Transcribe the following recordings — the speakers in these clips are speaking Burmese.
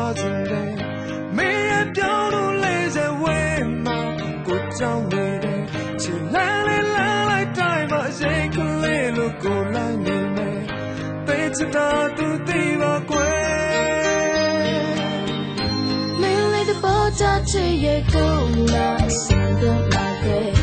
today. Me and down lazy way, ma, good down with it. She like time, I say, look, go like me. It's a dot to the Lily the boat out to your go, not single like it.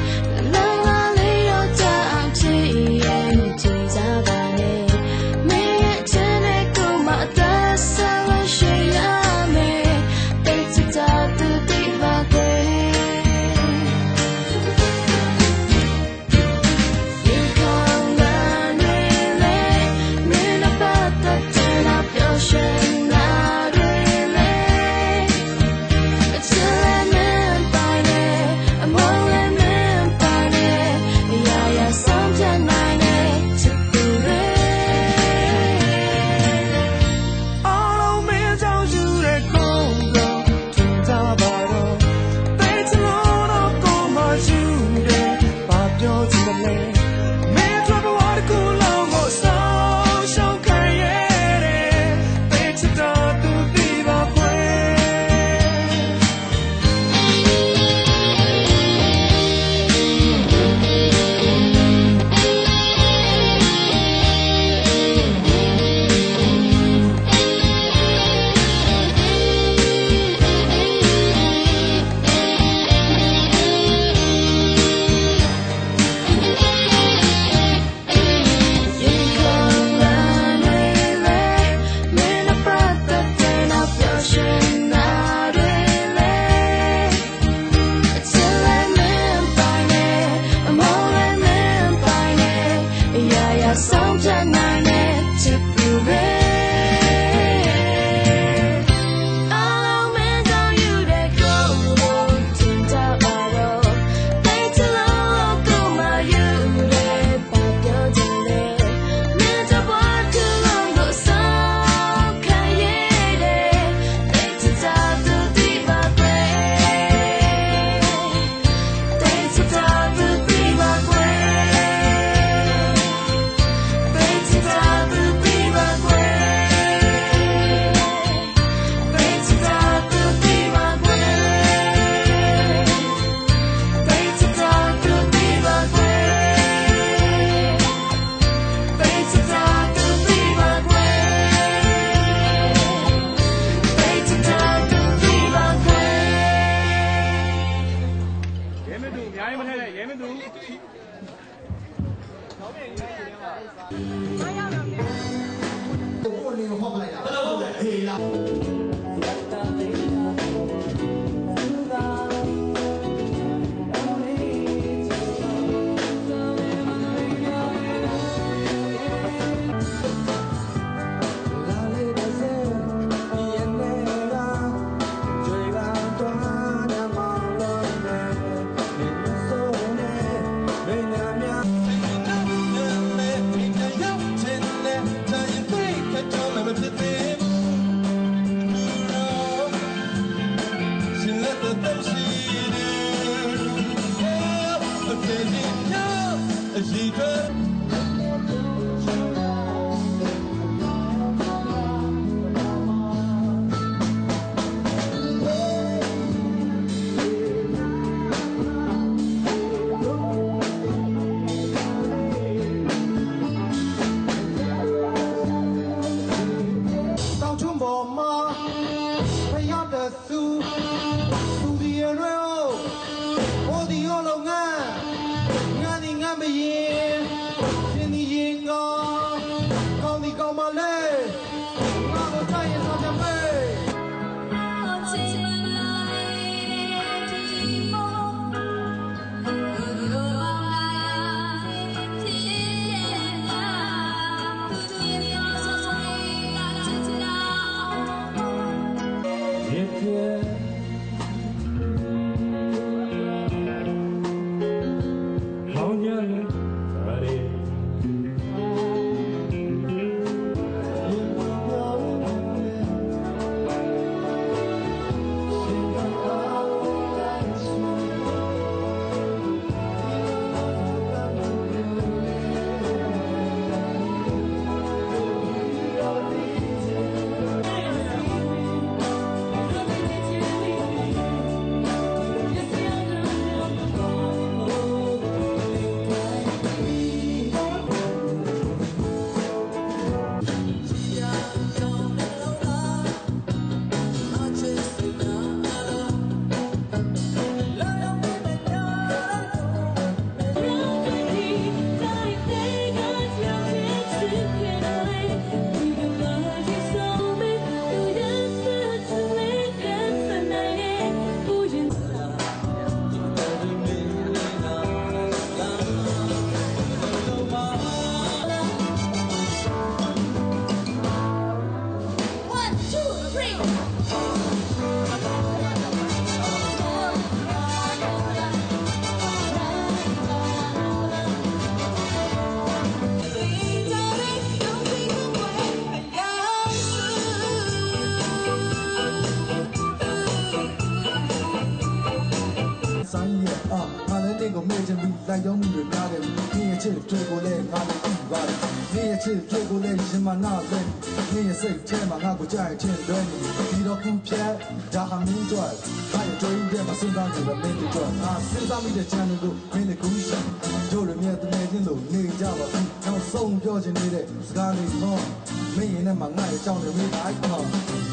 လိုက်ရောမှုတွေများတယ်။နေ့ရက်ချစ်တွေကိုလည်းငါလည်းပြီးပါတယ်။နေ့ရက်ချစ်တွေကိုလည်းရှင်မနာလဲ။နေ့ရက်စိတ်ထဲမှာငါကိုကြိုက်ချင်လွဲနေ။ဒီတော့ခုဖြတ်ဒါဟာမင်းတို့။ဟာရတွေ့တဲ့မှာစဉ်းစားကြည့်ပါမင်းတို့။အာစဉ်းစားမိတဲ့ channel ကိုမင်းလည်းကူးရှင်။တို့လည်းမြတ်တဲ့ချင်းလို့နေကြပါဘူး။နောက်ဆုံးပြောချင်နေတဲ့စကားလေးတော့မင်းရင်နဲ့မှငါ့ရဲ့အကြောင်းတွေမေးလိုက်တော့